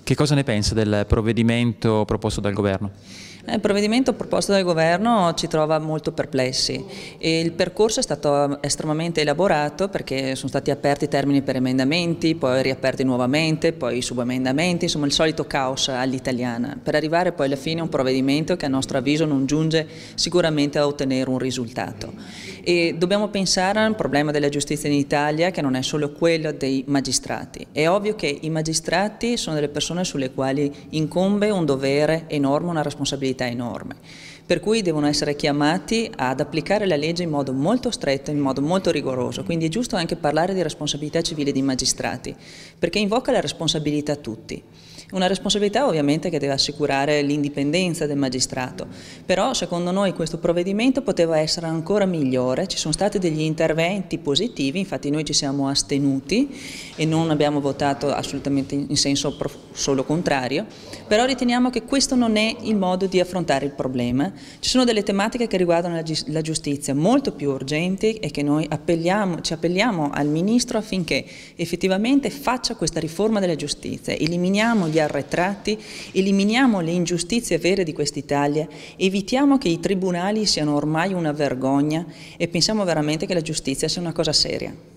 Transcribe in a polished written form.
Che cosa ne pensa del provvedimento proposto dal governo? Il provvedimento proposto dal governo ci trova molto perplessi e il percorso è stato estremamente elaborato perché sono stati aperti i termini per emendamenti, poi riaperti nuovamente, poi subemendamenti, insomma il solito caos all'italiana, per arrivare poi alla fine a un provvedimento che a nostro avviso non giunge sicuramente a ottenere un risultato. E dobbiamo pensare al problema della giustizia in Italia, che non è solo quello dei magistrati. È ovvio che i magistrati sono delle persone sulle quali incombe un dovere enorme, una responsabilità enorme, per cui devono essere chiamati ad applicare la legge in modo molto stretto, in modo molto rigoroso. Quindi è giusto anche parlare di responsabilità civile dei magistrati, perché invoca la responsabilità a tutti. Una responsabilità ovviamente che deve assicurare l'indipendenza del magistrato, però secondo noi questo provvedimento poteva essere ancora migliore, ci sono stati degli interventi positivi, infatti noi ci siamo astenuti e non abbiamo votato assolutamente in senso solo contrario, però riteniamo che questo non è il modo di affrontare il problema. Ci sono delle tematiche che riguardano la giustizia molto più urgenti e che noi ci appelliamo al Ministro affinché effettivamente faccia questa riforma della giustizia, eliminiamo gli arretrati, eliminiamo le ingiustizie vere di quest'Italia, evitiamo che i tribunali siano ormai una vergogna e pensiamo veramente che la giustizia sia una cosa seria.